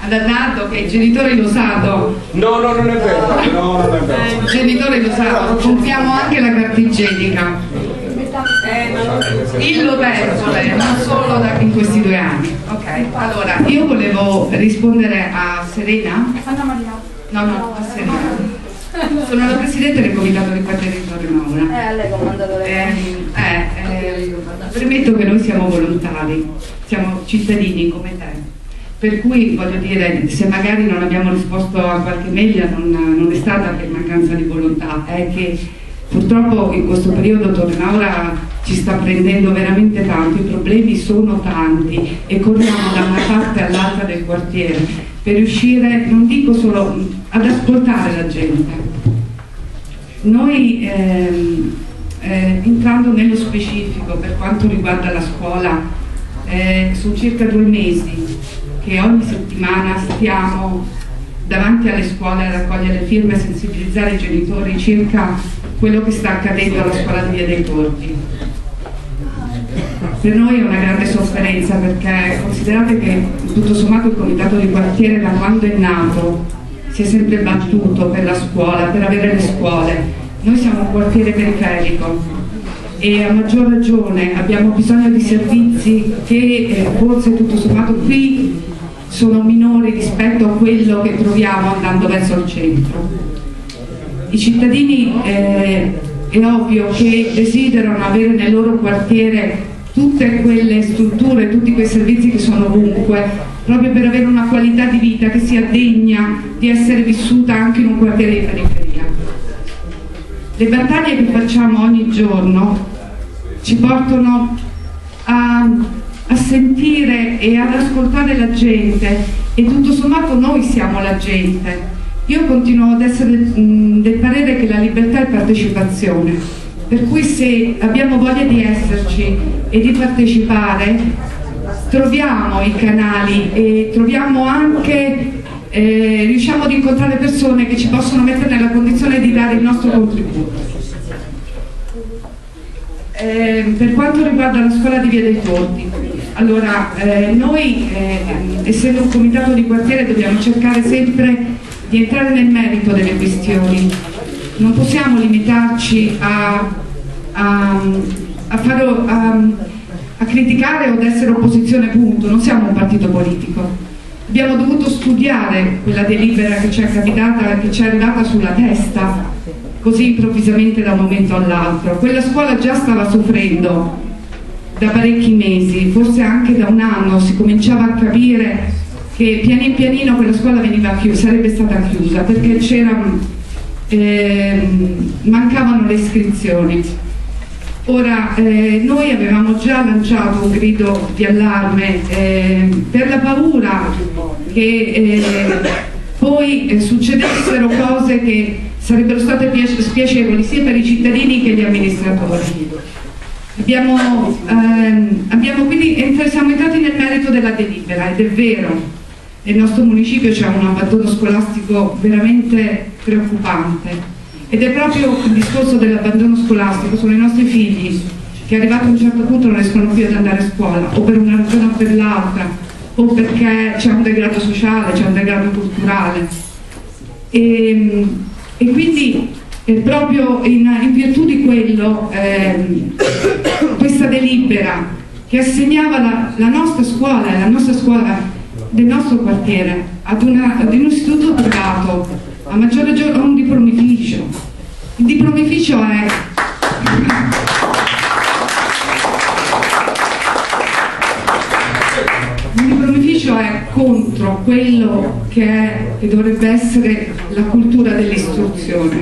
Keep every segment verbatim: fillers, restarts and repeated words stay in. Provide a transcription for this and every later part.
dannato che i genitori lo sanno. No, no, non è vero, no, non è vero. I genitori lo sanno, compriamo anche la carta igienica. Il Lobertole, non solo da, in questi due anni. Ok, allora io volevo rispondere a Serena. Anna Maria. No, no, a Serena. Sono la presidente del comitato di quartiere di Torre Maura. Eh, lei comandatore. Eh, eh, eh, premetto che noi siamo volontari, siamo cittadini come te. Per cui voglio dire, se magari non abbiamo risposto a qualche mail non, non è stata per mancanza di volontà, è che purtroppo in questo periodo Torre Maura ci sta prendendo veramente tanto, i problemi sono tanti e corriamo da una parte all'altra del quartiere per riuscire, non dico solo ad ascoltare la gente. Noi ehm, eh, entrando nello specifico per quanto riguarda la scuola, eh, sono circa due mesi che ogni settimana stiamo davanti alle scuole a raccogliere firme e sensibilizzare i genitori circa quello che sta accadendo alla scuola di Via dei Torti. Per noi è una grande sofferenza perché considerate che tutto sommato il comitato di quartiere da quando è nato si è sempre battuto per la scuola, per avere le scuole. Noi siamo un quartiere periferico e a maggior ragione abbiamo bisogno di servizi che eh, forse tutto sommato qui sono minori rispetto a quello che troviamo andando verso il centro. I cittadini eh, è ovvio che desiderano avere nel loro quartiere tutte quelle strutture, tutti quei servizi che sono ovunque, proprio per avere una qualità di vita che sia degna di essere vissuta anche in un quartiere di periferia. Le battaglie che facciamo ogni giorno ci portano a, a sentire e ad ascoltare la gente e tutto sommato noi siamo la gente. Io continuo ad essere mh, del parere che la libertà è partecipazione, per cui se abbiamo voglia di esserci e di partecipare, troviamo i canali e troviamo anche, eh, riusciamo ad incontrare persone che ci possono mettere nella condizione di dare il nostro contributo. Eh, per quanto riguarda la scuola di Via dei Torti, allora eh, noi eh, essendo un comitato di quartiere dobbiamo cercare sempre di entrare nel merito delle questioni, non possiamo limitarci a, a, a, fare, a, a criticare o ad essere opposizione punto, non siamo un partito politico. Abbiamo dovuto studiare quella delibera che ci è capitata, che ci è arrivata sulla testa così improvvisamente da un momento all'altro. Quella scuola già stava soffrendo da parecchi mesi, forse anche da un anno si cominciava a capire che pianino pianino quella scuola veniva chiusa, sarebbe stata chiusa perché c'erano, eh, mancavano le iscrizioni. Ora eh, noi avevamo già lanciato un grido di allarme eh, per la paura che eh, poi eh, succedessero cose che sarebbero state spiacevoli sia per i cittadini che gli amministratori. Abbiamo, ehm, abbiamo quindi, siamo entrati nel merito della delibera ed è vero. Nel nostro municipio c'è un abbandono scolastico veramente preoccupante ed è proprio il discorso dell'abbandono scolastico, sono i nostri figli che arrivato a un certo punto non riescono più ad andare a scuola o per una ragione o per l'altra o perché c'è un degrado sociale, c'è un degrado culturale e, e quindi eh, proprio in, in virtù di quello eh, questa delibera che assegnava la, la nostra scuola, la nostra scuola del nostro quartiere ad, una, ad un istituto privato, a maggior ragione a un diplomificio. Il diplomificio è il diplomificio è contro quello che, è, che dovrebbe essere la cultura dell'istruzione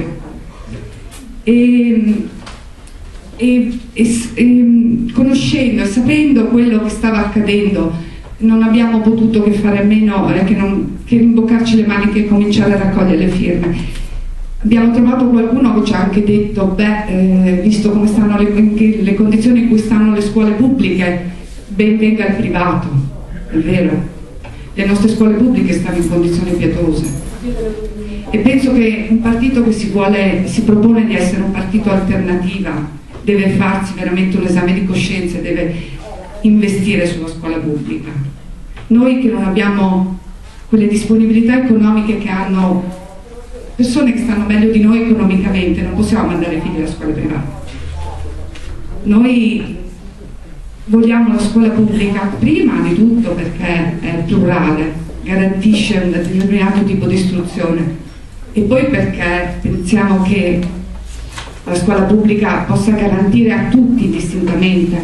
e, e, e, e conoscendo e sapendo quello che stava accadendo non abbiamo potuto che fare a meno eh, che, non, che rimboccarci le maniche e cominciare a raccogliere le firme. Abbiamo trovato qualcuno che ci ha anche detto, beh, eh, visto come stanno le, le condizioni in cui stanno le scuole pubbliche, ben venga il privato. È vero, le nostre scuole pubbliche stanno in condizioni pietose. E penso che un partito che si, vuole, si propone di essere un partito alternativa deve farsi veramente un esame di coscienza, deve investire sulla scuola pubblica. Noi che non abbiamo quelle disponibilità economiche che hanno persone che stanno meglio di noi economicamente. Non possiamo mandare i figli alla scuola privata. Noi vogliamo la scuola pubblica prima di tutto perché è plurale, garantisce un determinato tipo di istruzione, e poi perché pensiamo che la scuola pubblica possa garantire a tutti indistintamente,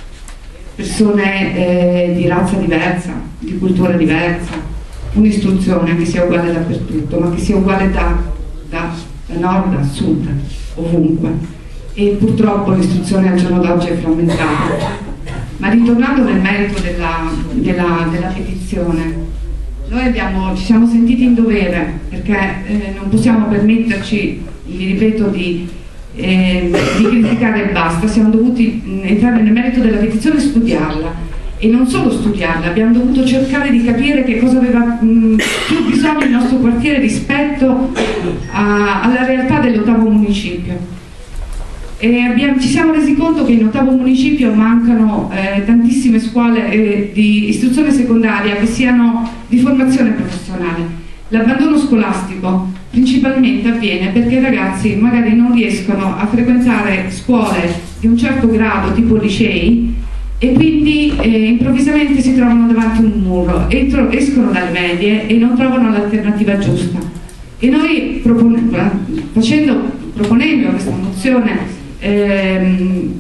persone eh, di razza diversa, di cultura diversa, un'istruzione che sia uguale dappertutto, ma che sia uguale da, da, da nord a sud, ovunque. E purtroppo l'istruzione al giorno d'oggi è frammentata. Ma ritornando nel merito della, della, della petizione, noi abbiamo, ci siamo sentiti in dovere, perché eh, non possiamo permetterci, vi ripeto, di, eh, di criticare e basta. Siamo dovuti mh, entrare nel merito della petizione e studiarla, e non solo studiarla, abbiamo dovuto cercare di capire che cosa aveva mh, più bisogno il nostro quartiere rispetto a, alla realtà dell'ottavo municipio. E abbiamo, ci siamo resi conto che in ottavo municipio mancano eh, tantissime scuole eh, di istruzione secondaria che siano di formazione professionale. L'abbandono scolastico principalmente avviene perché i ragazzi magari non riescono a frequentare scuole di un certo grado, tipo licei, e quindi eh, improvvisamente si trovano davanti a un muro, entro, escono dalle medie e non trovano l'alternativa giusta. E noi propon facendo, proponendo questa mozione, Ehm,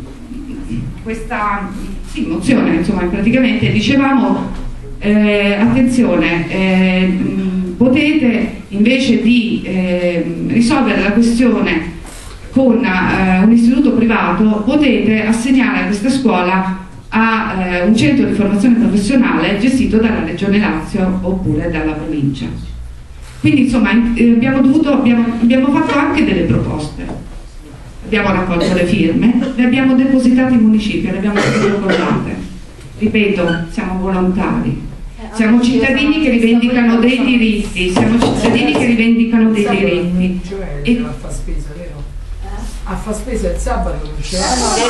questa sì, mozione, insomma, praticamente dicevamo eh, attenzione, eh, potete invece di eh, risolvere la questione con eh, un istituto privato, potete assegnare questa scuola a eh, un centro di formazione professionale gestito dalla Regione Lazio oppure dalla provincia. Quindi insomma eh, abbiamo, dovuto, abbiamo, abbiamo fatto anche delle proposte. Abbiamo raccolto le firme, le abbiamo depositate in municipio, le abbiamo protocollate. Ripeto, siamo volontari, siamo cittadini che rivendicano dei diritti, siamo cittadini che rivendicano dei diritti. E... a fa spesa, vero? A fa spesa il sabato non c'è.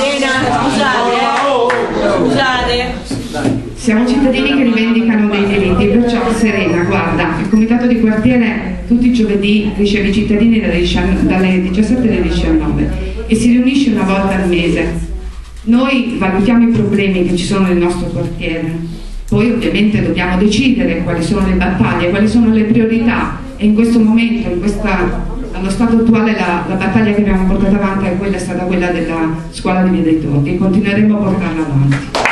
Serena, scusate, scusate. Siamo cittadini che rivendicano dei diritti, perciò Serena, guarda, il comitato di quartiere tutti i giovedì riceve i cittadini dalle diciassette alle diciannove e si riunisce una volta al mese. Noi valutiamo i problemi che ci sono nel nostro quartiere, poi ovviamente dobbiamo decidere quali sono le battaglie, quali sono le priorità, e in questo momento, in questa, allo stato attuale, la, la battaglia che abbiamo portato avanti è, quella, è stata quella della scuola di Via dei Torti, e continueremo a portarla avanti.